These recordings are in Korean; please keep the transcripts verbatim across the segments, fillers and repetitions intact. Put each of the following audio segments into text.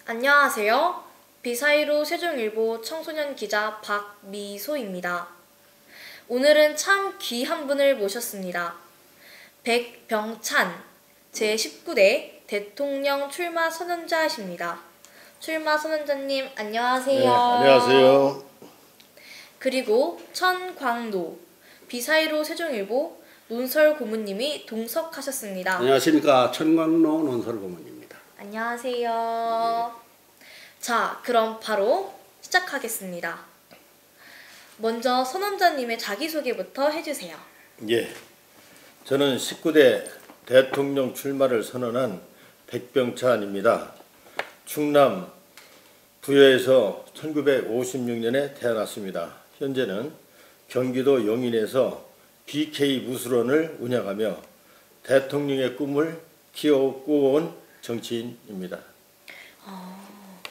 안녕하세요. 비사이로 세종일보 청소년 기자 박미소입니다. 오늘은 참 귀한 분을 모셨습니다. 백병찬 제십구 대 대통령 출마 선언자이십니다. 출마 선언자님 안녕하세요. 네, 안녕하세요. 그리고 천광노 비사이로 세종일보 논설 고문님이 동석하셨습니다. 안녕하십니까. 천광노 논설 고문입니다. 안녕하세요. 네. 자, 그럼 바로 시작하겠습니다. 먼저 선언자님의 자기소개부터 해주세요. 예, 저는 십구 대 대통령 출마를 선언한 백병찬입니다. 충남 부여에서 천구백오십육 년에 태어났습니다. 현재는 경기도 용인에서 비케이 무술원을 운영하며 대통령의 꿈을 키워온 정치인입니다. 아,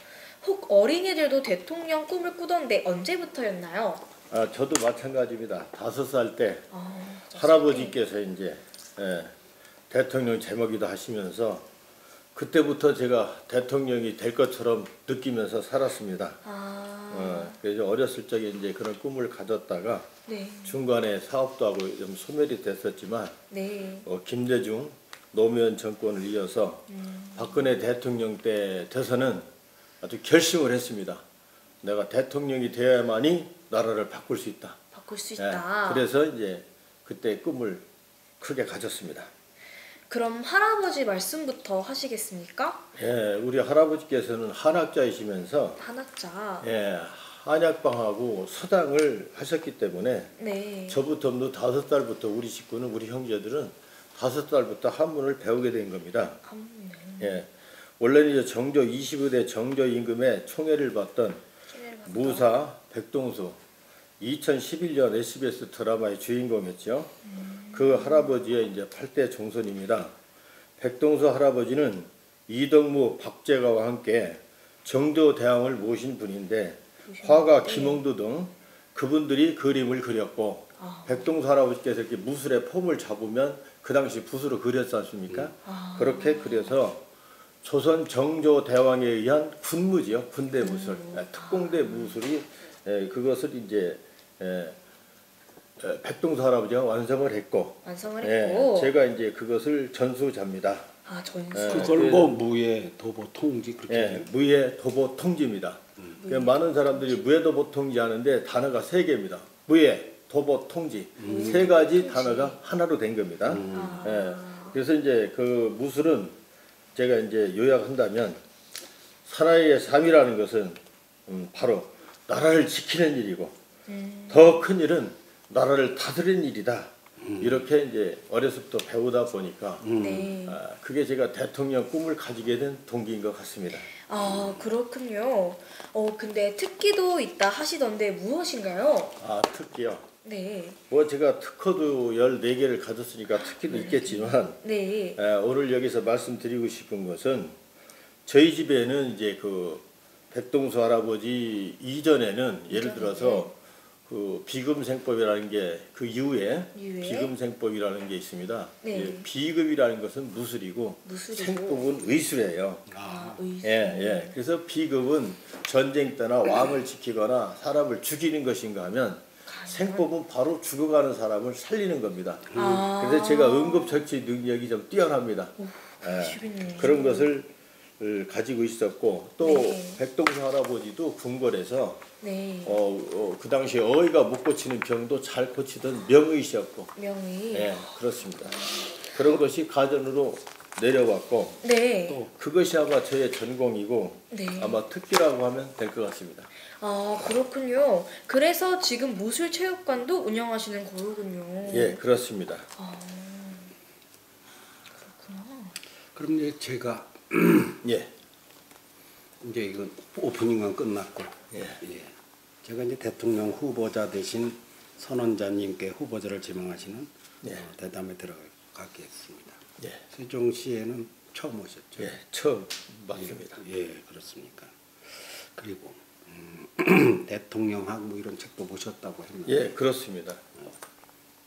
혹 어린이들도 대통령 꿈을 꾸던데 언제부터였나요? 아, 저도 마찬가지입니다. 다섯 살 때 아, 할아버지께서 이제 예, 대통령 제목이도 하시면서 그때부터 제가 대통령이 될 것처럼 느끼면서 살았습니다. 아, 어, 그래서 어렸을 적에 이제 그런 꿈을 가졌다가 네. 중간에 사업도 하고 좀 소멸이 됐었지만 네. 어, 김대중 노무현 정권을 이어서 음. 박근혜 대통령 때 돼서는 아주 결심을 했습니다. 내가 대통령이 되어야만이 나라를 바꿀 수 있다. 바꿀 수 있다. 예, 그래서 이제 그때 꿈을 크게 가졌습니다. 그럼 할아버지 말씀부터 하시겠습니까? 예, 우리 할아버지께서는 한학자이시면서 한학자. 예, 한약방하고 서당을 하셨기 때문에 네. 저부터 다섯 살부터 우리 식구는 우리 형제들은 다섯 살부터 한문을 배우게 된 겁니다. 한문. 예, 원래는 이제 정조 이십오 대 정조 임금의 총애를 받던 무사 백동수 이천십일 년 에스비에스 드라마의 주인공이었죠. 음. 그 할아버지의 이제 팔 대 종손입니다. 백동수 할아버지는 이덕무, 박재가와 함께 정조대왕을 모신 분인데 화가 김홍도 등 그분들이 그림을 그렸고 아. 백동수 할아버지께서 이렇게 무술의 폼을 잡으면 그 당시 붓으로 그렸지 않습니까? 아. 그렇게 그려서 조선 정조대왕에 의한 군무지요. 군대 무술, 음. 특공대 무술이 에, 그것을 이제 에, 에, 백동수 할아버지가 완성을 했고, 완성을 에, 했고, 제가 이제 그것을 전수자입니다. 아, 전수. 에, 그걸 뭐 무예 도보 통지 그렇게. 예, 무예 도보 통지입니다. 음. 그러니까 많은 사람들이 무예 도보 통지 하는데 단어가 세 개입니다. 무예 도보 통지 음. 세 가지 통지. 단어가 하나로 된 겁니다. 음. 아. 예, 그래서 이제 그 무술은 제가 이제 요약한다면 사나이의 삶이라는 것은 음, 바로 나라를 지키는 일이고 음. 더 큰 일은 나라를 다스리는 일이다. 음. 이렇게 이제 어려서부터 배우다 보니까 음. 네. 아, 그게 제가 대통령 꿈을 가지게 된 동기인 것 같습니다. 아, 그렇군요. 어, 근데 특기도 있다 하시던데 무엇인가요? 아, 특기요? 네. 뭐 제가 특허도 열네 개를 가졌으니까 특기도 있겠지만 네. 에, 오늘 여기서 말씀드리고 싶은 것은 저희 집에는 이제 그 백동수 할아버지 이전에는 예를 들어서 그 비금생법이라는 게 그 이후에, 이후에 비금생법이라는 게 있습니다. 네. 예, 비금이라는 것은 무술이고, 무술이고 생법은 의술이에요. 아, 의술. 예, 예. 그래서 비금은 전쟁 때나 왕을 지키거나 사람을 죽이는 것인가 하면 생법은 바로 죽어가는 사람을 살리는 겁니다. 아. 그래서 제가 응급처치 능력이 좀 뛰어납니다. 오, 예, 그런 것을 가지고 있었고 또 네. 백동수 할아버지도 궁궐에서 네. 어, 어, 그 당시 어이가 못 고치는 병도 잘 고치던 명의셨고 명의. 예, 그렇습니다. 그런 것이 가전으로 내려왔고 네. 또 그것이 아마 저의 전공이고 네. 아마 특기라고 하면 될 것 같습니다. 아, 그렇군요. 그래서 지금 무술체육관도 운영하시는 거군요. 예, 그렇습니다. 아, 그렇구나. 그럼 이제 제가 예. 이제 이건 오프닝은 끝났고, 예. 예. 제가 이제 대통령 후보자 대신 선언자님께 후보자를 지명하시는 예. 어, 대담에 들어가겠습니다. 예. 세종시에는 처음 오셨죠? 예, 처음 맞습니다. 예, 예, 그렇습니까? 그리고 음, 대통령학 뭐 이런 책도 보셨다고 했는데, 예, 그렇습니다.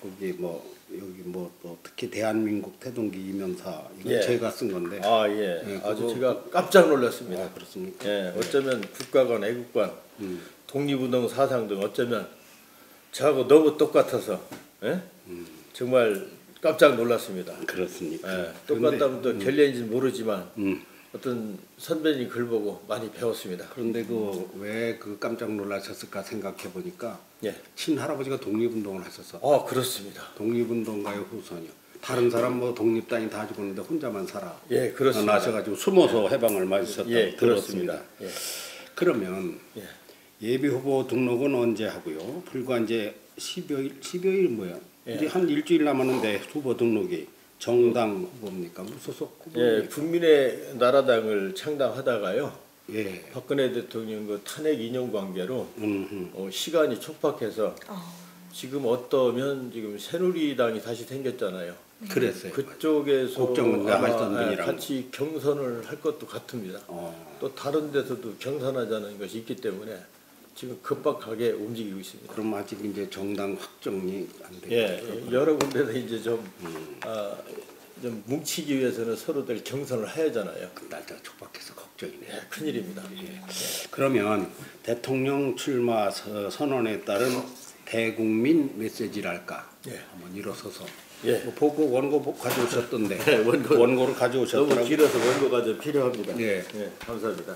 거기 뭐 여기 뭐 또 특히 대한민국 태동기 이면사 이거 예. 제가 쓴 건데. 아 예, 예, 아주 그거- 제가 깜짝 놀랐습니다. 아, 그렇습니까? 예, 어쩌면 국가관, 애국관, 음. 독립운동 사상 등 어쩌면 저하고 너무 똑같아서 예? 음. 정말 깜짝 놀랐습니다. 그렇습니까? 예, 똑같다면 또 결례인지는 모르지만 음. 어떤 선배님 글 보고 많이 배웠습니다. 그런데 그 왜 그 깜짝 놀라셨을까 생각해 보니까 예, 친할아버지가 독립운동을 하셨어. 아 그렇습니다. 독립운동가의 후손이요. 다른 사람 뭐 독립단이 다 죽었는데 혼자만 살아. 예, 그렇습니다. 나셔가지고 숨어서 해방을 맞으셨다고 예, 들었습니다. 그렇습니다. 예, 그러면 예. 예비 후보 등록은 언제 하고요? 불과 이제 십여일, 십여일 뭐야? 예. 이제 한 일주일 남았는데 후보 등록이 정당 후보입니까? 무소속 예, 후보입니까? 국민의 나라당을 창당하다가요. 예. 박근혜 대통령 그 탄핵 인용 관계로 음흠. 어, 시간이 촉박해서 아, 지금 어떠면 지금 새누리당이 다시 생겼잖아요. 그랬어요. 그쪽에서 국정원장 아마, 하시던 예, 분이랑. 같이 경선을 할 것도 같습니다. 어. 또 다른 데서도 경선하자는 것이 있기 때문에 지금 급박하게 움직이고 있습니다. 그럼 아직 이제 정당 확정이 안 되고. 예, 예, 여러 군데서 이제 좀, 음. 아, 좀 뭉치기 위해서는 서로들 경선을 해야 하잖아요. 그 날짜가 촉박해서 걱정이네. 예, 큰일입니다. 그러면 대통령 출마 서- 선언에 따른 대국민 메시지랄까? 예. 한번 일어서서. 예. 뭐 보고 원고 보- 가져오셨던데. 네, 원고. 원고를 너무 가져오셨더라고요. 길어서 원고가 좀 필요합니다. 예. 감사합니다.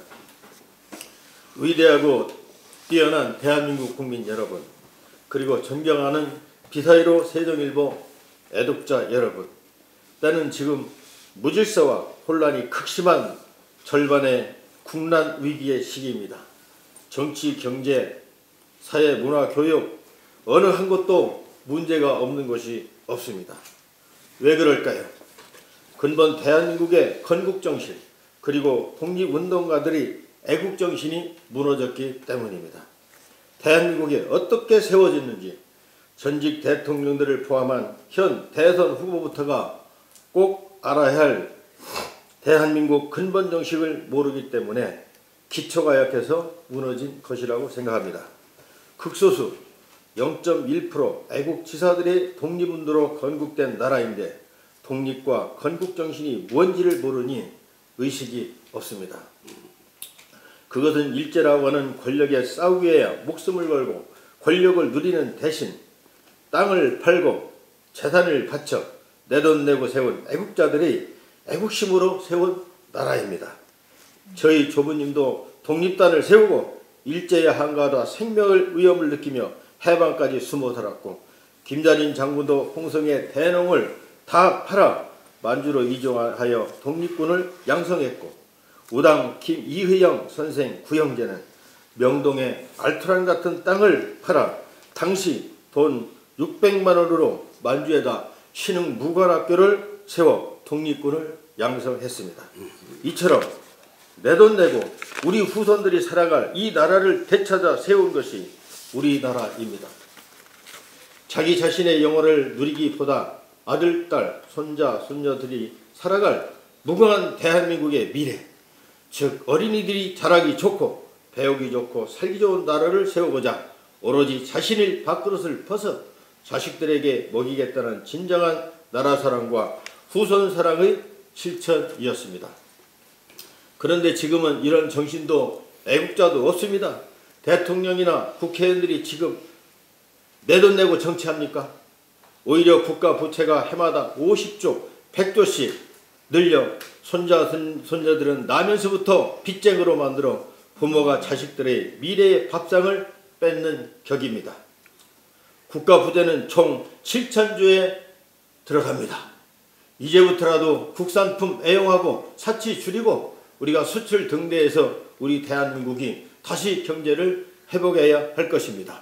위대하고 뛰어난 대한민국 국민 여러분, 그리고 존경하는 비사이로 세종일보 애독자 여러분, 때는 지금 무질서와 혼란이 극심한 절반의 국난 위기의 시기입니다. 정치, 경제, 사회, 문화, 교육 어느 한 곳도 문제가 없는 것이 없습니다. 왜 그럴까요? 근본 대한민국의 건국정신 그리고 독립운동가들이 애국정신이 무너졌기 때문입니다. 대한민국이 어떻게 세워졌는지 전직 대통령들을 포함한 현 대선 후보부터가 꼭 알아야 할 대한민국 근본 정식을 모르기 때문에 기초가 약해서 무너진 것이라고 생각합니다. 극소수 영 점 일 퍼센트 애국지사들의 독립운동으로 건국된 나라인데 독립과 건국정신이 뭔지를 모르니 의식이 없습니다. 그것은 일제라고 하는 권력에 싸우기 위해 목숨을 걸고 권력을 누리는 대신 땅을 팔고 재산을 바쳐 내돈 내고 세운 애국자들이 애국심으로 세운 나라입니다. 저희 조부님도 독립단을 세우고 일제에 한가하다 생명을 위험을 느끼며 해방까지 숨어 살았고 김자린 장군도 홍성의 대농을 다 팔아 만주로 이종하여 독립군을 양성했고 우당 김 이휘영 선생 구형제는 명동의 알토란 같은 땅을 팔아 당시 돈 육백만 원으로 만주에다 신흥 무관학교를 세워 독립군을 양성했습니다. 이처럼 내돈 내고 우리 후손들이 살아갈 이 나라를 되찾아 세운 것이 우리나라입니다. 자기 자신의 영혼을 누리기보다 아들, 딸, 손자, 손녀들이 살아갈 무궁한 대한민국의 미래, 즉 어린이들이 자라기 좋고 배우기 좋고 살기 좋은 나라를 세우고자 오로지 자신의 밥그릇을 벗어 자식들에게 먹이겠다는 진정한 나라 사랑과 후손 사랑의 실천이었습니다. 그런데 지금은 이런 정신도 애국자도 없습니다. 대통령이나 국회의원들이 지금 내돈 내고 정치합니까? 오히려 국가 부채가 해마다 오십조, 백조씩 늘려 손자, 손, 손녀들은 나면서부터 빚쟁이로 만들어 부모가 자식들의 미래의 밥상을 뺏는 격입니다. 국가 부채는 총 칠천조에 들어갑니다. 이제부터라도 국산품 애용하고 사치 줄이고 우리가 수출 등대에서 우리 대한민국이 다시 경제를 회복해야 할 것입니다.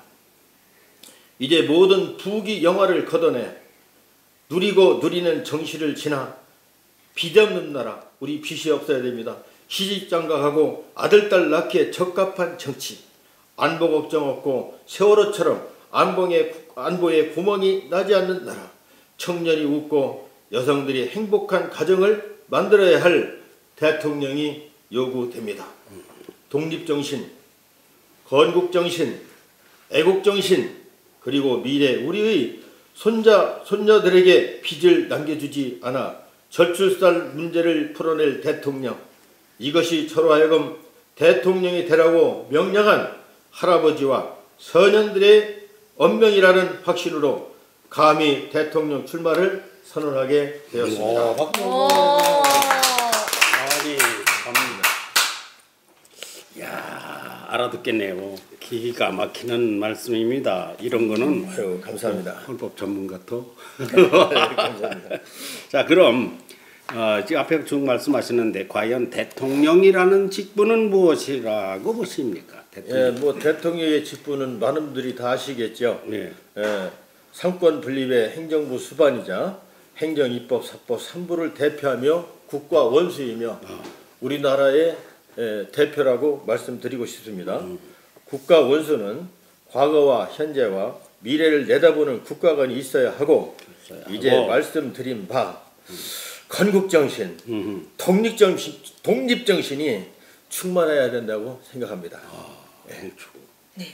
이제 모든 부귀 영화를 걷어내 누리고 누리는 정시를 지나 빚 없는 나라, 우리 빚이 없어야 됩니다. 시집장가가고 아들딸 낳기에 적합한 정치, 안보 걱정 없고 세월호처럼 안보에, 안보에 구멍이 나지 않는 나라, 청년이 웃고 여성들이 행복한 가정을 만들어야 할 대통령이 요구됩니다. 독립정신, 건국정신, 애국정신, 그리고 미래 우리의 손자, 손녀들에게 빚을 남겨주지 않아 저출산 문제를 풀어낼 대통령. 이것이 저로 하여금 대통령이 되라고 명령한 할아버지와 서년들의 언명이라는 확신으로 감히 대통령 출마를 선언하게 되었습니다. 와, 박수. 오. 아니, 감사합니다. 야, 알아듣겠네요. 기가 막히는 말씀입니다. 이런 거는 아유, 감사합니다. 헌법 전문가 또. 감사합니다. 자, 그럼 어, 지금 앞에 쭉 말씀하셨는데 과연 대통령이라는 직분은 무엇이라고 보십니까? 예, 대통령. 뭐 대통령의 직분은 많은 분들이 다 아시겠죠. 네. 예, 상권 분립의 행정부 수반이자 행정, 입법, 사법 삼부를 대표하며 국가 원수이며 우리나라의 예, 대표라고 말씀드리고 싶습니다. 음. 국가 원수는 과거와 현재와 미래를 내다보는 국가관이 있어야 하고 이제 하고. 말씀드린 바 건국정신, 음흠. 독립정신, 독립정신이 충만해야 된다고 생각합니다. 네. 네.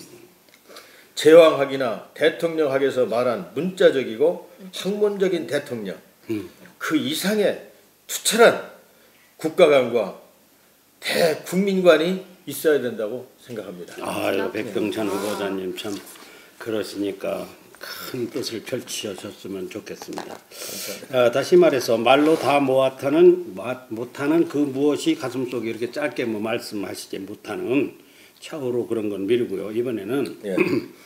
제왕학이나 대통령학에서 말한 문자적이고 학문적인 대통령, 음. 그 이상의 투철한 국가관과 대국민관이 있어야 된다고 생각합니다. 아유, 백병찬 후보자님 참 그러시니까 큰 뜻을 펼치셨으면 좋겠습니다. 아, 다시 말해서 말로 다 모아타는 못하는 그 무엇이 가슴속에 이렇게 짧게 뭐 말씀하시지 못하는 차후로 그런 건 미루고요. 이번에는 예.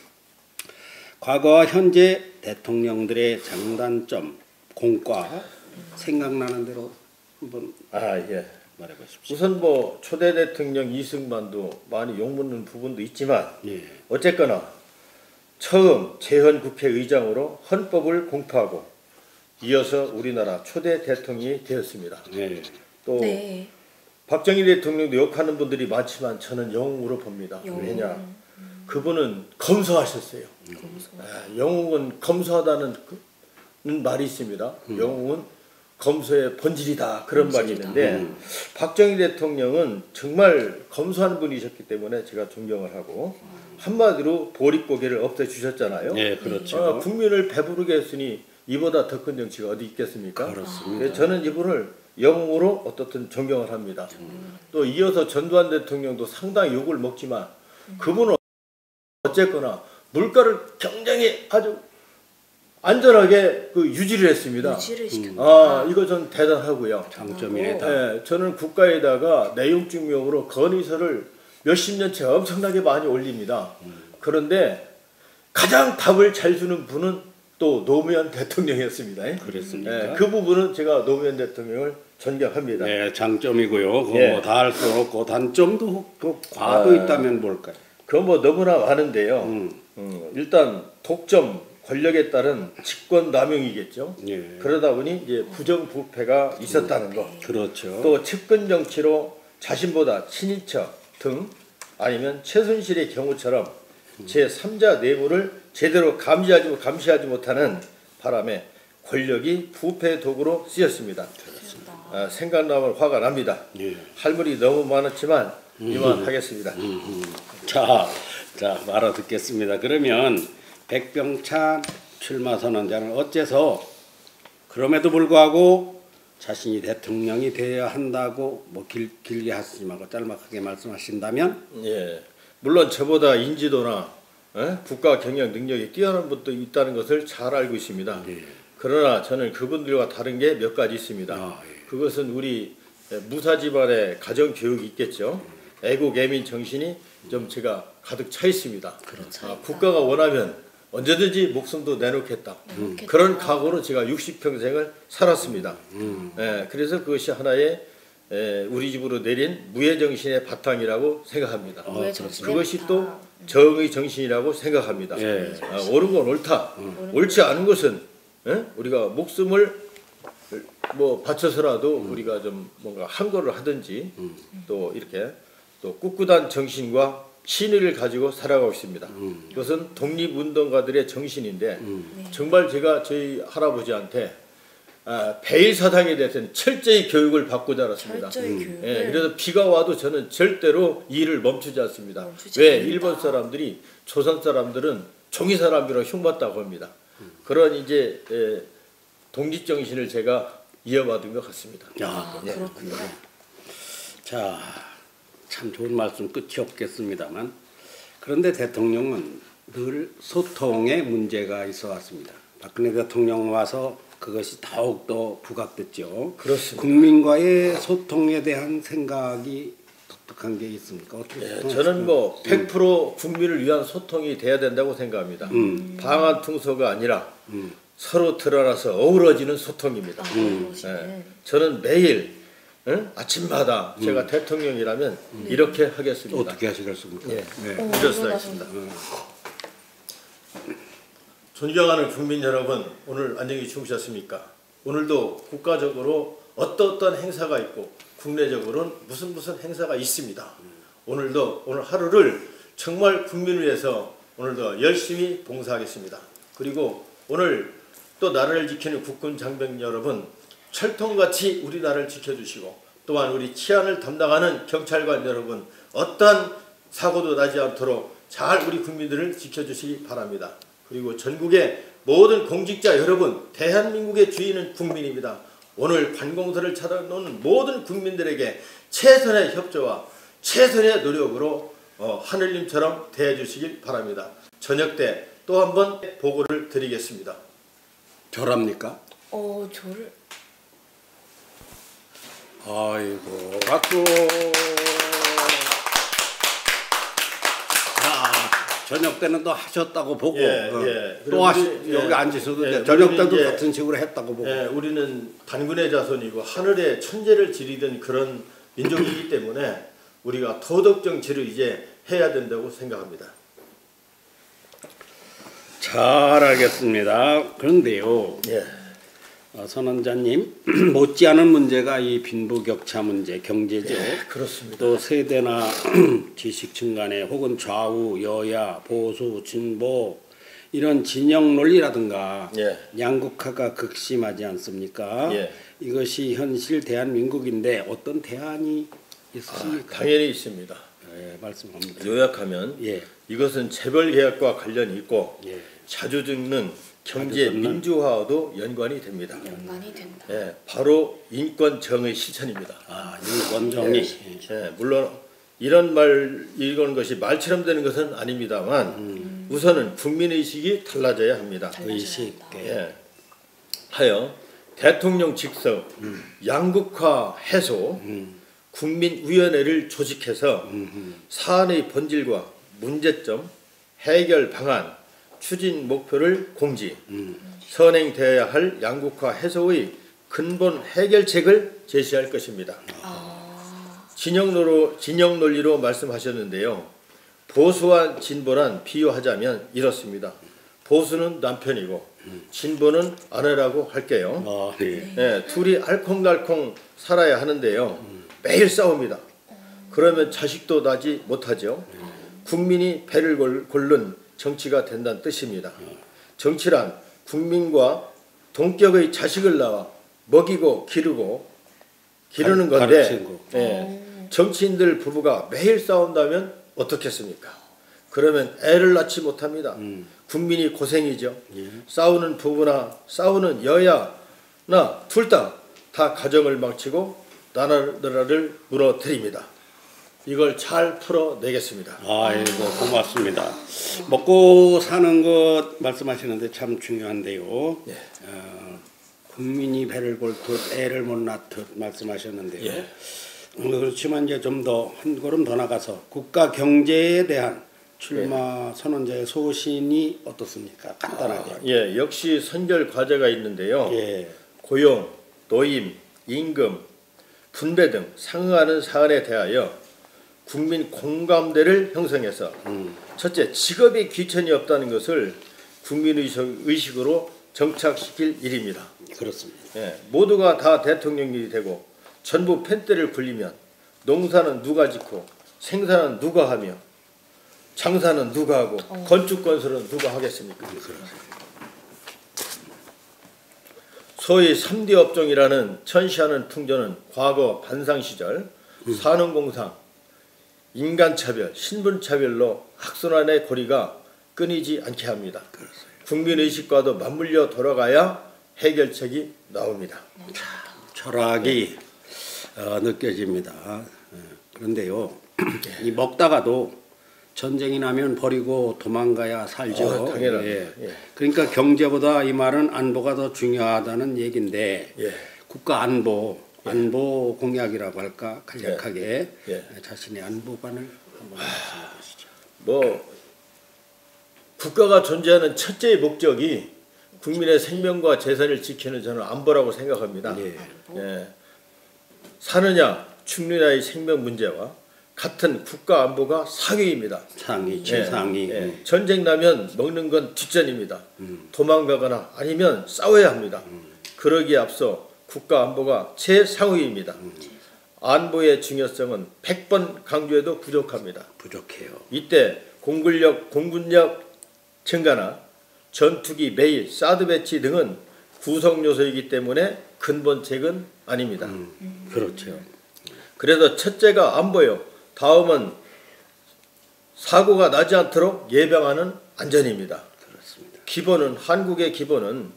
과거와 현재 대통령들의 장단점, 공과 생각나는 대로 한번 아 예. 말해 보십시오. 우선 뭐 초대 대통령 이승만도 많이 욕먹는 부분도 있지만 예. 어쨌거나 처음 재헌 국회의장으로 헌법을 공포하고 이어서 우리나라 초대 대통령이 되었습니다. 예. 또 네. 박정희 대통령도 욕하는 분들이 많지만 저는 영웅으로 봅니다. 영웅. 왜냐? 그분은 검소하셨어요. 검소. 아, 영웅은 검소하다는 그, 는 말이 있습니다. 영웅은 검소의 본질이다 그런 말이 본질이다. 있는데 음. 박정희 대통령은 정말 검소한 분이셨기 때문에 제가 존경을 하고 한마디로 보릿고개를 없애주셨잖아요. 예, 그렇죠. 아, 국민을 배부르게 했으니 이보다 더 큰 정치가 어디 있겠습니까? 그렇습니다. 그래서 저는 이분을 영웅으로 어떻든 존경을 합니다. 또 이어서 전두환 대통령도 상당히 욕을 먹지만 그분은 어쨌거나 물가를 굉장히 아주 안전하게 그 유지를 했습니다. 유지를 시켰다. 아 이거 전 대단하고요. 장점이네. 다. 네, 저는 국가에다가 내용 증명으로 건의서를 몇십 년째 엄청나게 많이 올립니다. 그런데 가장 답을 잘 주는 분은 또 노무현 대통령이었습니다. 그랬습니까? 네, 그 부분은 제가 노무현 대통령을 존경합니다. 네, 장점이고요. 그거 예. 뭐 다 할 수 없고 단점도 그 과도 아. 있다면 뭘까요? 그건 뭐 너무나 많은데요. 음. 음, 일단 독점, 권력에 따른 직권 남용이겠죠. 예. 그러다 보니 이제 부정부패가 있었다는 거. 그렇죠. 또 측근 정치로 자신보다 친인척 등 아니면 최순실의 경우처럼 제삼자 내부를 제대로 감시하지, 감시하지 못하는 바람에 권력이 부패 도구로 쓰였습니다. 아, 생각나면 화가 납니다. 예. 할 말이 너무 많았지만 이만 하겠습니다. 자, 자 알아듣겠습니다. 그러면 백병찬 출마 선언자는 어째서 그럼에도 불구하고 자신이 대통령이 되어야 한다고 뭐 길, 길게 하시지 말고 짤막하게 말씀하신다면 예, 물론 저보다 인지도나 에? 국가 경영 능력이 뛰어난 분도 있다는 것을 잘 알고 있습니다. 예. 그러나 저는 그분들과 다른 게 몇 가지 있습니다. 아, 예. 그것은 우리 무사 집안의 가정 교육이 있겠죠. 애국 애민 정신이 좀 제가 가득 차 있습니다. 아, 국가가 원하면 언제든지 목숨도 내놓겠다. 내놓겠다. 그런 각오로 제가 육십 평생을 살았습니다. 음. 예, 그래서 그것이 하나의 에, 우리 집으로 내린 무예 정신의 바탕이라고 생각합니다. 어, 왜 그렇습니다. 정신의 그것이 바탕. 또 정의 정신이라고 생각합니다. 예. 아, 옳은 건 옳다. 옳지 않은 것은 예? 우리가 목숨을 뭐 바쳐서라도 음. 우리가 좀 뭔가 한 거를 하든지 또 이렇게 또 꿋꿋한 정신과 신의를 가지고 살아가고 있습니다. 음. 그것은 독립운동가들의 정신인데 음. 정말 제가 저희 할아버지한테 아, 베일사당에 대해서는 철저히 교육을 받고 자랐습니다. 철저히 교육을. 예, 그래서 비가 와도 저는 절대로 일을 멈추지 않습니다. 멈추지 왜 않는다. 일본 사람들이 조선 사람들은 종이 사람이라고 흉봤다고 합니다. 그런 이제 에, 독립 정신을 제가 이어받은 것 같습니다. 아, 예. 그렇군요. 자, 참 좋은 말씀 끝이 없겠습니다만 그런데 대통령은 늘 소통에 문제가 있어 왔습니다. 박근혜 대통령 와서 그것이 더욱더 부각됐죠. 그렇습니다. 국민과의 소통에 대한 생각이 독특한 게 있습니까? 어떻게 예, 소통하십니까? 저는 뭐 백 퍼센트 국민을 위한 소통이 돼야 된다고 생각합니다. 음. 방한퉁소가 아니라 음. 서로 드러나서 어우러지는 소통입니다. 아, 음. 그러시네. 예, 저는 매일 응? 아침마다 제가 대통령이라면 이렇게 하겠습니다. 어떻게 하시겠습니까? 예. 네. 어, 이렇게 일어나신다. 하겠습니다. 존경하는 국민 여러분, 오늘 안녕히 주무셨습니까? 오늘도 국가적으로 어떠어떤 행사가 있고 국내적으로는 무슨 무슨 행사가 있습니다. 오늘도 오늘 하루를 정말 국민을 위해서 오늘도 열심히 봉사하겠습니다. 그리고 오늘 또 나라를 지키는 국군 장병 여러분, 철통같이 우리나라를 지켜주시고 또한 우리 치안을 담당하는 경찰관 여러분, 어떠한 사고도 나지 않도록 잘 우리 국민들을 지켜주시기 바랍니다. 그리고 전국의 모든 공직자 여러분, 대한민국의 주인은 국민입니다. 오늘 관공서를 찾아놓은 모든 국민들에게 최선의 협조와 최선의 노력으로 어, 하늘님처럼 대해주시길 바랍니다. 저녁 때 또 한 번 보고를 드리겠습니다. 절합니까? 어, 저를 아이고, 박수. 자, 저녁 때는 또 하셨다고 보고 예, 어, 예. 또 그리고 하시 우리, 여기 예, 앉으셔도 예, 돼. 저녁 때도 우리는 이제, 같은 식으로 했다고 보고. 예, 우리는 단군의 자손이고 하늘의 천재를 지리던 그런 민족이기 때문에 우리가 도덕 정치를 이제 해야 된다고 생각합니다. 잘 알겠습니다. 그런데요, 예. 어, 선원자님 못지않은 문제가 이 빈부격차 문제, 경제죠. 예, 그렇습니다. 또 세대나 지식층 간에 혹은 좌우, 여야, 보수, 진보 이런 진영 논리라든가 예. 양극화가 극심하지 않습니까? 예. 이것이 현실 대한민국인데 어떤 대안이 있습니까? 아, 당연히 있습니다. 예, 말씀합니다. 요약하면 예, 이것은 재벌 계약과 관련이 있고 예. 자주 듣는 경제 자주 듣는. 민주화와도 연관이 됩니다. 연관이 된다. 예, 바로 인권 정의 실천입니다. 아, 인권 정의. 예, 물론 이런 말 이런 것이 말처럼 되는 것은 아닙니다만 음. 우선은 국민 의식이 달라져야 합니다. 의식. 예. 예, 하여 대통령 직속 양극화 해소 음. 국민위원회를 조직해서 사안의 본질과 문제점, 해결 방안, 추진 목표를 공지, 선행되어야 할 양극화 해소의 근본 해결책을 제시할 것입니다. 진영론으로, 진영 논리로 말씀하셨는데요. 보수와 진보란 비유하자면 이렇습니다. 보수는 남편이고 진보는 아내라고 할게요. 아, 네. 예, 둘이 알콩달콩 살아야 하는데요. 매일 싸웁니다. 그러면 자식도 나지 못하죠. 국민이 배를 골른 정치가 된다는 뜻입니다. 정치란 국민과 동격의 자식을 낳아 먹이고 기르고 기르는 가- 건데 가르치는 거. 예, 정치인들 부부가 매일 싸운다면 어떻겠습니까? 그러면 애를 낳지 못합니다. 국민이 고생이죠. 예. 싸우는 부부나 싸우는 여야나 둘 다 다 가정을 망치고 나라를 무너뜨립니다. 이걸 잘 풀어내겠습니다. 아이고 고맙습니다. 먹고 사는 것 말씀하시는데 참 중요한데요. 예. 어, 국민이 배를 골듯 애를 못 낳듯 말씀하셨는데요. 예. 음, 그렇지만 이제 좀 더 한 걸음 더 나가서 국가 경제에 대한 출마 선언자의 소신이 어떻습니까? 간단하게. 아, 예, 역시 선결 과제가 있는데요. 예. 고용, 노임, 임금, 분배 등 상응하는 사안에 대하여 국민 공감대를 형성해서 음. 첫째, 직업에 귀천이 없다는 것을 국민의식으로 정착시킬 일입니다. 그렇습니다. 예, 모두가 다 대통령이 되고 전부 펜대를 굴리면 농사는 누가 짓고 생산은 누가 하며 장사는 누가 하고 건축 건설은 누가 하겠습니까? 소위 삼 대 업종이라는 천시하는 풍조는 과거 반상 시절 산업공상, 인간차별, 신분차별로 악순환의 고리가 끊이지 않게 합니다. 국민의식과도 맞물려 돌아가야 해결책이 나옵니다. 철학이 어, 느껴집니다. 예, 그런데요, 이 먹다가도 전쟁이 나면 버리고 도망가야 살죠. 어, 당연합니다. 예. 예. 그러니까 경제보다 이 말은 안보가 더 중요하다는 얘기인데 예. 국가 안보, 안보 공약이라고 할까 간략하게 예. 예. 자신의 안보관을 한번 말씀해 보시죠. 뭐 국가가 존재하는 첫째의 목적이 국민의 생명과 재산을 지키는 저는 안보라고 생각합니다. 예. 예. 사느냐 죽느냐의 생명 문제와 같은 국가 안보가 상위입니다. 상위, 예. 최상위. 예. 음. 전쟁 나면 먹는 건 뒷전입니다. 음. 도망가거나 아니면 싸워야 합니다. 음. 그러기에 앞서 국가 안보가 최상위입니다. 음. 안보의 중요성은 백 번 강조해도 부족합니다. 부족해요. 이때 공군력, 공군력 증가나 전투기 매일, 사드 배치 등은 구성 요소이기 때문에 근본책은 아닙니다. 음. 그렇죠. 그래서 첫째가 안보요. 다음은 사고가 나지 않도록 예방하는 안전입니다. 그렇습니다. 기본은 한국의 기본은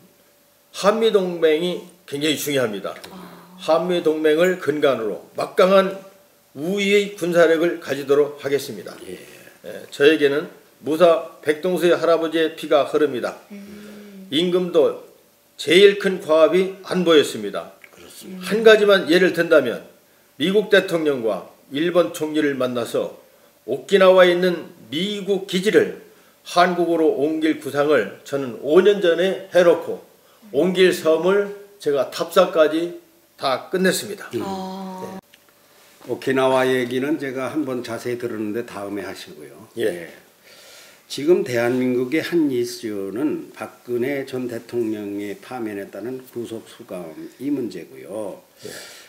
한미동맹이 굉장히 중요합니다. 한미동맹을 근간으로 막강한 우위의 군사력을 가지도록 하겠습니다. 예. 예, 저에게는 무사 백동수의 할아버지의 피가 흐릅니다. 음. 임금도 제일 큰 과업이 안보였습니다. 그렇습니다. 한 가지만 예를 든다면 미국 대통령과 일본 총리를 만나서 오키나와에 있는 미국 기지를 한국으로 옮길 구상을 저는 오 년 전에 해놓고 옮길 섬을 제가 탑사까지 다 끝냈습니다. 아, 오키나와 얘기는 제가 한번 자세히 들었는데 다음에 하시고요. 예. 지금 대한민국의 한 이슈는 박근혜 전 대통령의 파면에 따른 구속 수감 이 문제고요. 예.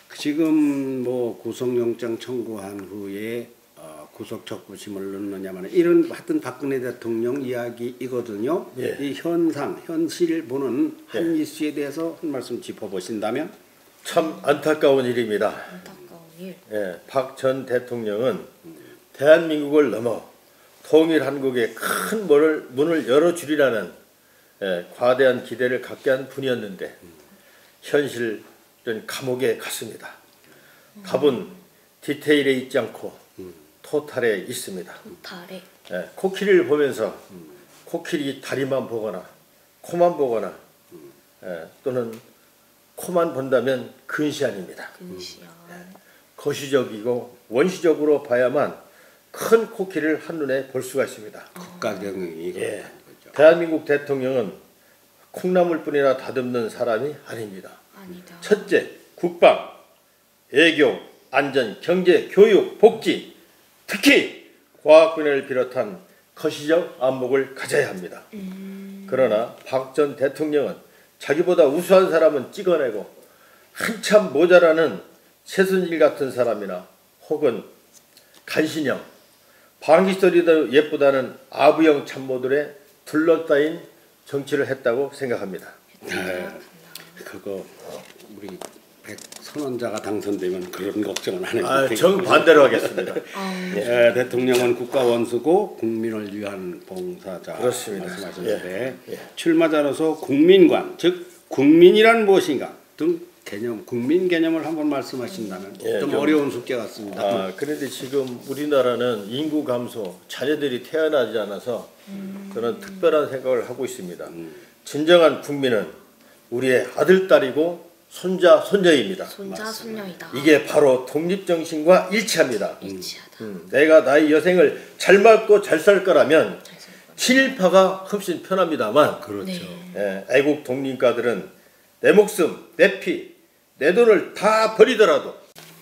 지금 뭐 구속영장 청구한 후에 어, 구속 적부심을 넣느냐만 이런 하여튼 박근혜 대통령 이야기이거든요. 예. 이 현상, 현실 보는 한 예. 이슈에 대해서 한 말씀 짚어보신다면? 참 안타까운 일입니다. 안타까운 일. 예, 박 전 대통령은 대한민국을 넘어 통일 한국에 큰 문을, 문을 열어주리라는 예, 과대한 기대를 갖게 한 분이었는데 현실은 감옥에 갔습니다. 답은 디테일에 있지 않고 토탈에 있습니다. 달에. 예, 코끼리를 보면서 코끼리 다리만 보거나 코만 보거나 예, 또는 코만 본다면 근시안입니다. 근시야. 거시적이고 원시적으로 봐야만 큰 코끼리를 한눈에 볼 수가 있습니다. 국가 경영이 예. 거죠. 대한민국 대통령은 콩나물뿐이나 다듬는 사람이 아닙니다. 아니다. 첫째, 국방, 외교, 안전, 경제, 교육, 복지, 특히 과학분야를 비롯한 거시적 안목을 가져야 합니다. 음. 그러나 박 전 대통령은 자기보다 우수한 사람은 찍어내고 한참 모자라는 최순실 같은 사람이나 혹은 간신형, 방귀소리도 예쁘다는 아부형 참모들의 둘러싸인 정치를 했다고 생각합니다. 네. 그거 우리 백 선언자가 당선되면 그런 걱정은 안 해도 아, 되겠군요. 정반대로 하겠습니다. 아, 예, 대통령은 국가 원수고 국민을 위한 봉사자 그렇습니다. 말씀하셨는데 예, 예. 출마자로서 국민관 즉 국민이란 무엇인가 등 개념 국민 개념을 한번 말씀하신다면 예, 좀 좀- 어려운 숙제 같습니다. 아, 그런데 지금 우리나라는 인구 감소, 자녀들이 태어나지 않아서 저는 특별한 생각을 하고 있습니다. 진정한 국민은 우리의 아들, 딸이고 손자, 손녀입니다. 손자 손녀이다. 이게 바로 독립정신과 일치합니다. 일치하다. 음, 내가 나의 여생을 잘 맞고 잘 살 거라면 잘 살고. 친일파가 훨씬 편합니다만 그렇죠. 네. 예, 애국 독립가들은 내 목숨, 내 피, 내 돈을 다 버리더라도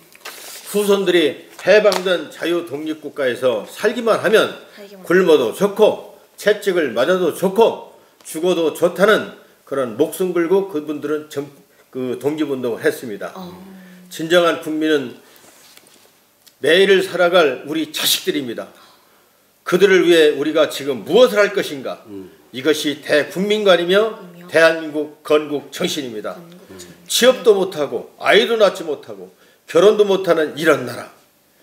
후손들이 해방된 자유 독립국가에서 살기만 하면 살기만 굶어도 좋고 채찍을 맞아도 좋고 죽어도 좋다는 그런 목숨 걸고 그분들은 정, 그 독립운동을 했습니다. 어. 진정한 국민은 내일을 살아갈 우리 자식들입니다. 그들을 위해 우리가 지금 무엇을 할 것인가? 이것이 대국민관이며 이며. 대한민국 건국 정신입니다. 건국정. 취업도 못하고 아이도 낳지 못하고 결혼도 못하는 이런 나라.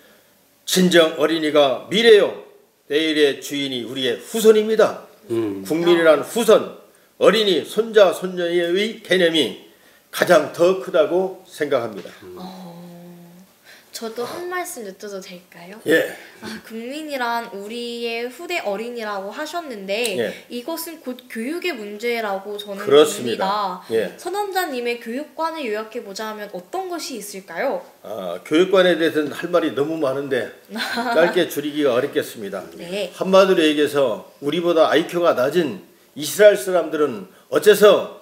진정 어린이가 미래요. 내일의 주인이 우리의 후손입니다. 음. 국민이란 후손, 어린이, 손자, 손녀의 개념이 가장 더 크다고 생각합니다. 저도 한 말씀 여쭤도 될까요? 예. 아, 국민이란 우리의 후대 어린이라고 하셨는데 예. 이것은 곧 교육의 문제라고 저는 그렇습니다. 봅니다. 예. 선원자님의 교육관을 요약해 보자면 어떤 것이 있을까요? 아, 교육관에 대해서는 할 말이 너무 많은데 짧게 줄이기가 어렵겠습니다. 네. 한마디로 얘기해서 우리보다 아이큐가 낮은 이스라엘 사람들은 어째서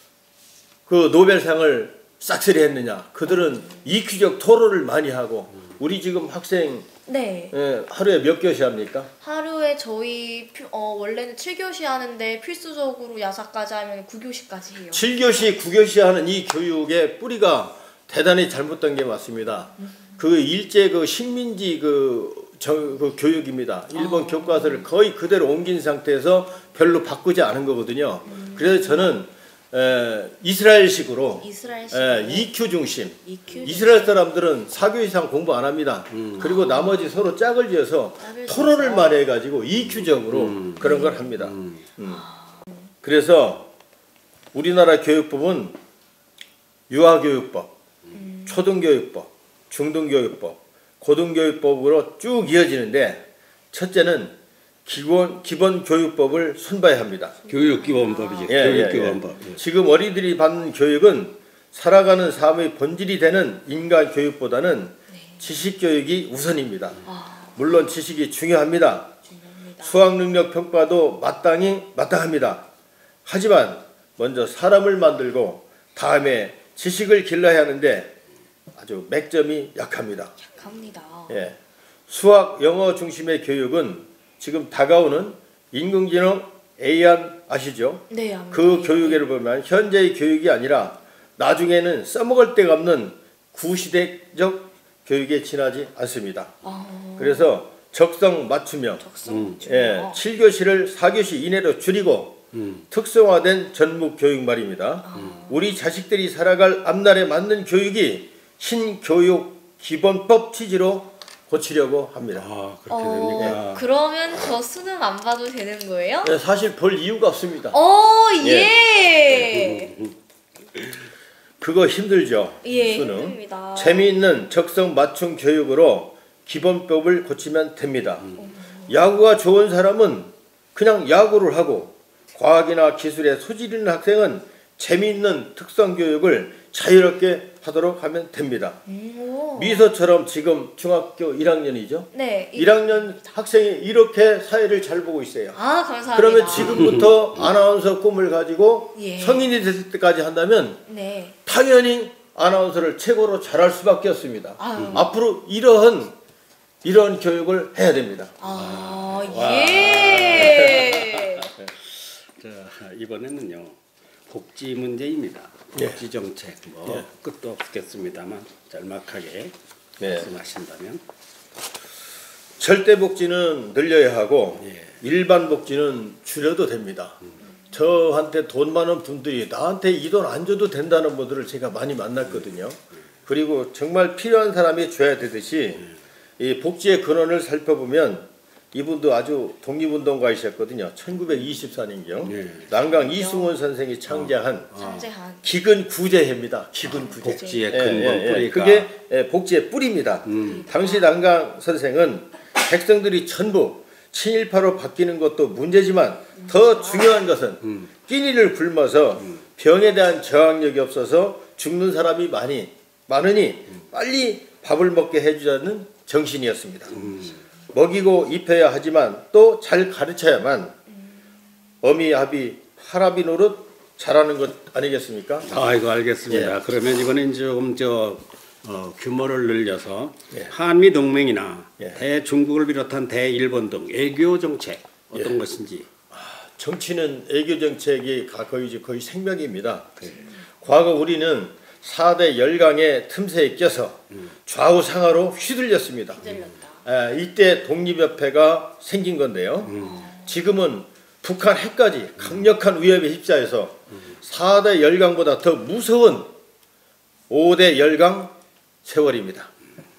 그 노벨상을 싹쓸이 했느냐. 그들은 이큐적 토론을 많이 하고 우리 지금 학생 네. 예, 하루에 몇 교시 합니까? 하루에 저희 필- 어, 원래는 칠 교시 하는데 필수적으로 야사까지 하면 구 교시까지 해요. 칠 교시, 구 교시 하는 이 교육의 뿌리가 대단히 잘못된 게 맞습니다. 그 일제 그 식민지 그, 저, 그 교육입니다. 일본 아. 교과서를 거의 그대로 옮긴 상태에서 별로 바꾸지 않은 거거든요. 그래서 저는 에, 이스라엘식으로 이스라엘식으로. 에, 이큐 중심. 이큐 이스라엘 사람들은 사 교 이상 공부 안 합니다. 그리고 나머지 서로 짝을 지어서 짝을 토론을 지어서. 많이 해가지고 이큐적으로 그런 걸 합니다. 음. 그래서 우리나라 교육법은 유아교육법, 초등교육법, 중등교육법, 고등교육법으로 쭉 이어지는데 첫째는 기본 기본 교육법을 손봐야 합니다. 교육기본법이지. 예, 예, 교육기본법. 예. 지금 어린이들이 받는 교육은 살아가는 삶의 본질이 되는 인간 교육보다는 지식 교육이 우선입니다. 물론 지식이 중요합니다. 중요합니다. 수학 능력 평가도 마땅히 마땅합니다. 하지만 먼저 사람을 만들고 다음에 지식을 길러야 하는데 아주 맥점이 약합니다. 약합니다. 예. 수학, 영어 중심의 교육은 지금 다가오는 인공지능 에이아이 아시죠? 네, 아무래도. 그 교육을 보면 현재의 교육이 아니라 나중에는 써먹을 데가 없는 구시대적 교육에 지나지 않습니다. 아, 그래서 적성 맞춤형, 적성 예, 칠 교시를 사 교시 이내로 줄이고 음. 특성화된 전국 교육 말입니다. 아. 우리 자식들이 살아갈 앞날에 맞는 교육이 신교육 기본법 취지로 고치려고 합니다. 아, 그렇게 어, 됩니까? 그러면 저 수능 안 봐도 되는 거예요? 예, 사실 볼 이유가 없습니다. 어, 예. 그거 힘들죠. 예, 수능. 힘듭니다. 재미있는 적성 맞춤 교육으로 기본법을 고치면 됩니다. 야구가 좋은 사람은 그냥 야구를 하고 과학이나 기술에 소질 있는 학생은 재미있는 특성 교육을 자유롭게 하도록 하면 됩니다. 음, 오. 미소처럼 지금 중학교 일 학년이죠. 네. 이- 일 학년 학생이 이렇게 사회를 잘 보고 있어요. 아, 감사합니다. 그러면 지금부터 아나운서 꿈을 가지고 예. 성인이 됐을 때까지 한다면 네. 당연히 아나운서를 최고로 잘할 수밖에 없습니다. 아유. 앞으로 이러한 이런 교육을 해야 됩니다. 아, 예. 자, 이번에는요. 복지 문제입니다. 예. 복지 정책 뭐 예. 끝도 없겠습니다만 짤막하게 네. 말씀하신다면 절대 복지는 늘려야 하고 예. 일반 복지는 줄여도 됩니다. 저한테 돈 많은 분들이 나한테 이 돈 안 줘도 된다는 분들을 제가 많이 만났거든요. 그리고 정말 필요한 사람이 줘야 되듯이 이 복지의 근원을 살펴보면 이분도 아주 독립운동가이셨거든요. 천구백이십사 년경 예. 난강 이승원 선생이 창제한 창제한 기근 구제회입니다. 기근 구제. 복지의 예, 근본 예, 예. 뿌리가 그게 예, 복지의 뿌리입니다. 음. 당시 난강 선생은 백성들이 전부 친일파로 바뀌는 것도 문제지만 더 중요한 것은 음. 끼니를 굶어서 병에 대한 저항력이 없어서 죽는 사람이 많이 많으니 빨리 밥을 먹게 해주자는 정신이었습니다. 먹이고 입혀야 하지만 또 잘 가르쳐야만 어미 아비 할아비 노릇 잘하는 것 아니겠습니까? 아이고 알겠습니다. 예. 그러면 이번엔 조금 저 어, 규모를 늘려서 예. 한미 동맹이나 예. 대중국을 비롯한 대일본 등 외교 정책 어떤 예. 것인지. 정치는 애교 정책이 거의 거의 생명입니다. 과거 우리는 사 대 열강의 틈새에 껴서 좌우상하로 휘둘렸습니다. 휘둘렸다. 에, 이때 독립협회가 생긴 건데요. 지금은 북한 핵까지 강력한 위협에 휩싸여서 사 대 열강보다 더 무서운 오 대 열강 세월입니다.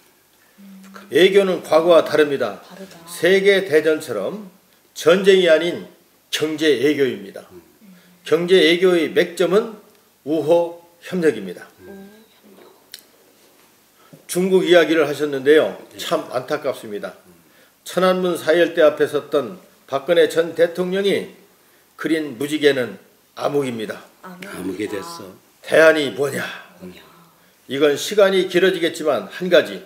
외교는 과거와 다릅니다. 다르다. 세계 대전처럼 전쟁이 아닌 경제 외교입니다. 경제 외교의 맥점은 우호 협력입니다. 중국 이야기를 하셨는데요. 참 안타깝습니다. 천안문 사열대 앞에 섰던 박근혜 전 대통령이 그린 무지개는 암흑입니다. 암흑이 됐어. 대안이 뭐냐? 이건 시간이 길어지겠지만 한 가지.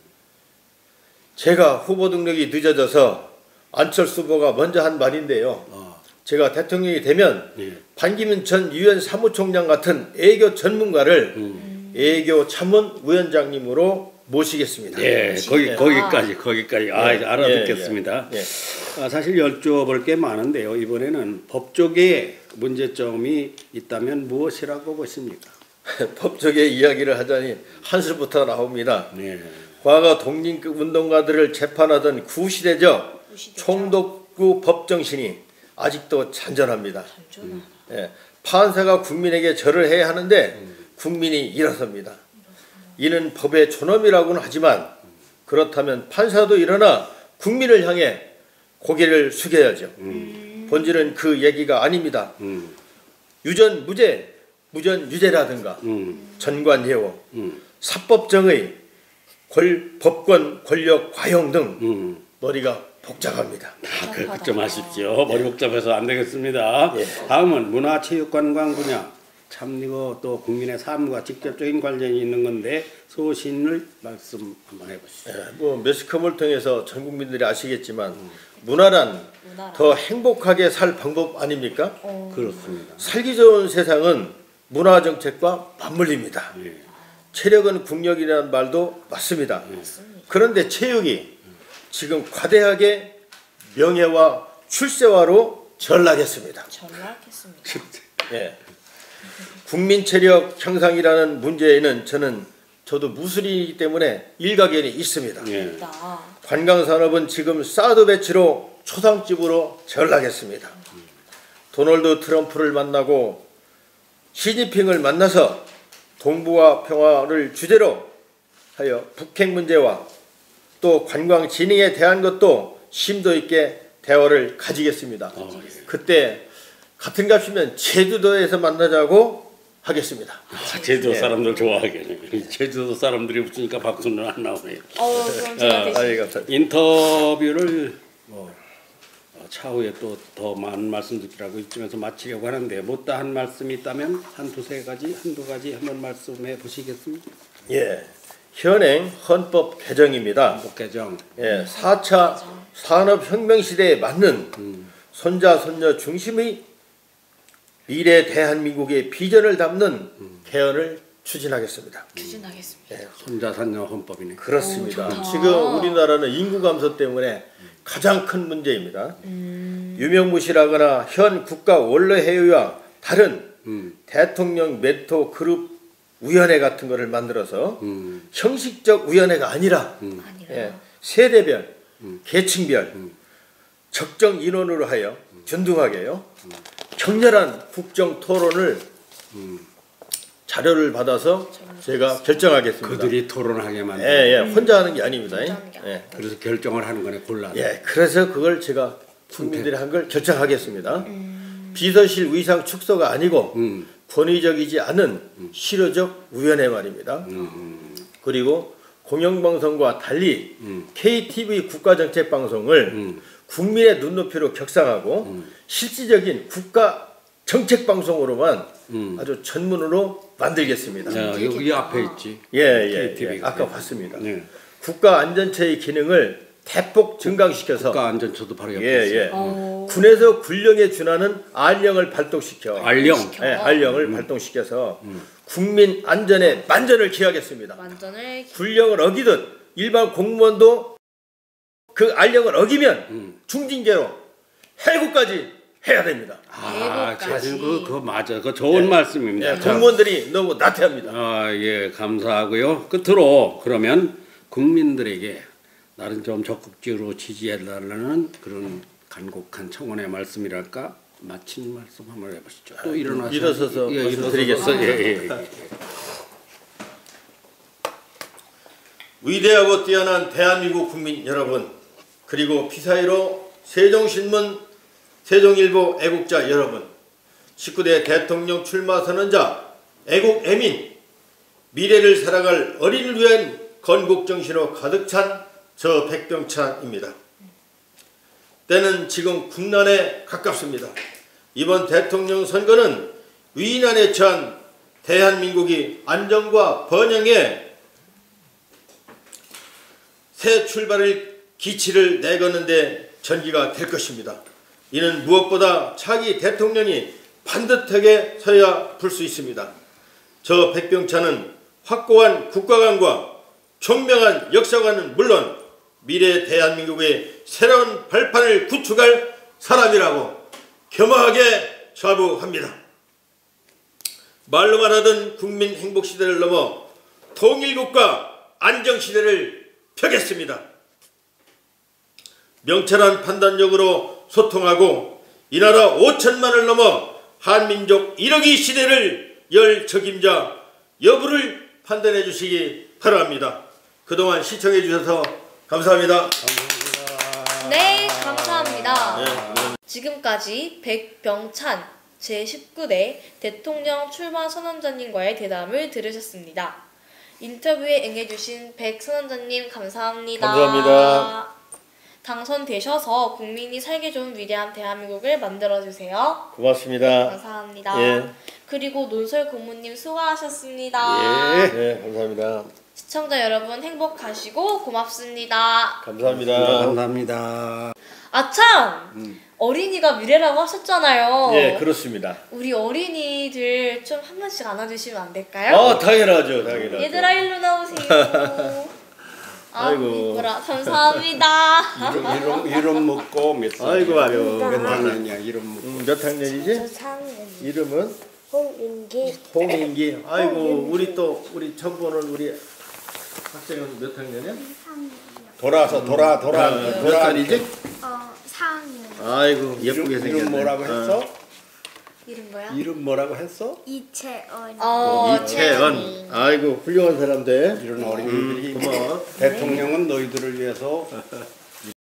제가 후보 등록이 늦어져서 안철수 후보가 먼저 한 말인데요. 어. 제가 대통령이 되면 예. 반기문 전 유엔 사무총장 같은 애교 전문가를 음. 애교 참모위원장님으로 모시겠습니다. 예, 거기 거기까지 거기까지 아 예, 알아듣겠습니다. 예, 예. 아, 사실 여쭤볼 게 많은데요. 이번에는 법조계에 문제점이 있다면 무엇이라고 보십니까? 법조계 이야기를 하자니 한술부터 나옵니다. 네. 과거 독립 운동가들을 재판하던 구시대적 총독부 법정신이 아직도 잔존합니다. 예, 판사가 국민에게 절을 해야 하는데 국민이 일어섭니다. 이는 법의 존엄이라고는 하지만 그렇다면 판사도 일어나 국민을 향해 고개를 숙여야죠. 음. 본질은 그 얘기가 아닙니다. 음. 유전 무죄, 무전 유죄라든가 음. 전관예우, 음. 사법정의, 권, 법권, 권력 과용 등 음. 머리가 복잡합니다. 아, 그 걱정하십시오. 머리 복잡해서 안 되겠습니다. 예. 다음은 문화체육관광 분야. 참 이거 또 국민의 삶과 직접적인 관련이 있는 건데 소신을 말씀 한번 해보시죠. 예, 뭐 매스컴을 통해서 전 국민들이 아시겠지만 음. 문화란 문화란. 더 행복하게 살 방법 아닙니까? 어. 그렇습니다. 살기 좋은 세상은 문화 정책과 맞물립니다. 예. 체력은 국력이라는 말도 맞습니다. 맞습니다. 그런데 체육이 지금 과대하게 명예와 출세화로 전락했습니다. 전락했습니다. 예. 국민 체력 향상이라는 문제에는 저는 저도 무술이기 때문에 일가견이 있습니다. 예. 관광산업은 지금 사드 배치로 초상집으로 전락했습니다. 도널드 트럼프를 만나고 시진핑을 만나서 동북아 평화를 주제로 하여 북핵 문제와 또 관광 진흥에 대한 것도 심도 있게 대화를 가지겠습니다. 어, 그때 같은 값이면 제주도에서 만나자고 하겠습니다. 아, 제주도 사람들 좋아하겠네. 제주도 사람들이 붙으니까 박수는 안 나오네요. 어, 그럼 제가 대신 아이, 감사합니다. 인터뷰를 뭐 차후에 또 더 많은 말씀 듣기라고 이쯤에서 마치려고 하는데 못다 한 말씀이 있다면 한 두세 가지, 한두 가지 한번 말씀해 보시겠습니까? 예, 현행 헌법 개정입니다. 헌법 개정. 예, 사 차 산업혁명 시대에 맞는 손자 손녀 중심의 미래 대한민국의 비전을 담는 개헌을 추진하겠습니다. 추진하겠습니다. 예, 손자산녀 헌법이네. 그렇습니다. 오, 좋다. 지금 우리나라는 인구 감소 때문에 가장 큰 문제입니다. 음. 유명무실하거나 현 국가 원래 회의와 다른 음. 대통령 멘토 그룹 위원회 같은 거를 만들어서 음. 형식적 위원회가 아니라 음. 아니라 예, 세대별, 계층별 적정 인원으로 하여 균등하게요. 격렬한 국정 토론을 자료를 받아서 제가 결정하겠습니다. 그들이 토론하게 만든. 예, 예, 혼자 하는 게 아닙니다. 혼자 하는 게 아니라. 예, 그래서 결정을 하는 거네 골라. 예, 그래서 그걸 제가 국민들이 한 걸 결정하겠습니다. 비서실 의상 축소가 아니고 음. 권위적이지 않은 실효적 위원회 말입니다. 음. 그리고 공영방송과 달리 음. 케이티비 국가정책방송을 음. 국민의 눈높이로 격상하고 음. 실질적인 국가 정책방송으로만 음. 아주 전문으로 만들겠습니다. 자, 여기 앞에 있지. 예, 예, 예. 케이티비가. 아까 봤습니다. 네. 국가 안전처의 기능을 대폭 증강시켜서 국가안전처도 바로 옆에 예, 있어요. 예. 어. 군에서 군령에 준하는 알령을 발동시켜 알령. 예, 알령을 발동시켜서 국민 안전에 만전을 기하겠습니다. 완전을 군령을 어기듯 일반 공무원도 그 알령을 어기면 음. 중징계로 해고까지 해야 됩니다. 아, 예고까지. 사실 그, 그거 맞아. 그거 좋은 말씀입니다. 예, 공무원들이 너무 나태합니다. 아, 예, 감사하고요. 끝으로 그러면 국민들에게 나름 좀 적극적으로 지지해달라는 그런 간곡한 청원의 말씀이랄까 마친 말씀 한번 해보시죠. 또 일어나서 일어서서 예, 말씀드리겠습니다. 예, 예, 예. 위대하고 뛰어난 대한민국 국민 여러분, 그리고 피사이로 세종신문, 세종일보 애국자 여러분, 십구 대 대통령 출마 선언자, 애국 애민, 미래를 살아갈 어린이를 위한 건국정신으로 가득 찬 저 백병찬입니다. 때는 지금 국난에 가깝습니다. 이번 대통령 선거는 위난에 처한 대한민국이 안정과 번영의 새 출발을 기치를 내거는데 전기가 될 것입니다. 이는 무엇보다 차기 대통령이 반듯하게 서야 풀 수 있습니다. 저 백병찬은 확고한 국가관과 총명한 역사관은 물론 미래 대한민국의 새로운 발판을 구축할 사람이라고 겸허하게 자부합니다. 말로만 하던 국민 행복시대를 넘어 통일국가 안정시대를 펴겠습니다. 명철한 판단력으로 소통하고 이 나라 오천만을 넘어 한민족 일억이 시대를 열 적임자 여부를 판단해 주시기 바랍니다. 그동안 시청해 주셔서 감사합니다. 감사합니다. 네, 감사합니다. 네. 지금까지 백병찬 제십구 대 대통령 출마 선언자님과의 대담을 들으셨습니다. 인터뷰에 응해주신 백 선언자님 감사합니다. 감사합니다. 당선되셔서 국민이 살기 좋은 위대한 대한민국을 만들어주세요. 고맙습니다. 감사합니다. 예. 그리고 논설 고모님 수고하셨습니다. 예. 네, 감사합니다. 시청자 여러분 행복하시고 고맙습니다. 감사합니다. 감사합니다. 아참! 음. 어린이가 미래라고 하셨잖아요. 예, 그렇습니다. 우리 어린이들 좀 한 번씩 안아주시면 안 될까요? 아, 당연하죠, 당연하죠. 얘들아 일로 나오세요. 아이고. 이쁘라. 감사합니다. 이름, 이름, 이름 묻고 몇 살? 아이고, 아유. 몇 학년이야 이름 묻고. 음, 몇 학년이지? 사 학년 이름은 홍인기 홍인기. 아이고, 우리 또 우리 처음 보는 우리 학생은 몇 학년이야? 돌아서 돌아 돌아 아, 몇 돌아. 살이지? 어 사 학년 아이고, 예쁘게 이름, 생겼네. 이름 뭐라고 했어? 이름 뭐야? 이름 뭐라고 했어? 이채원 어, 이채원. 아이고, 훌륭한 사람들. 이런 어린이들이 고마워. 대통령은 너희들을 위해서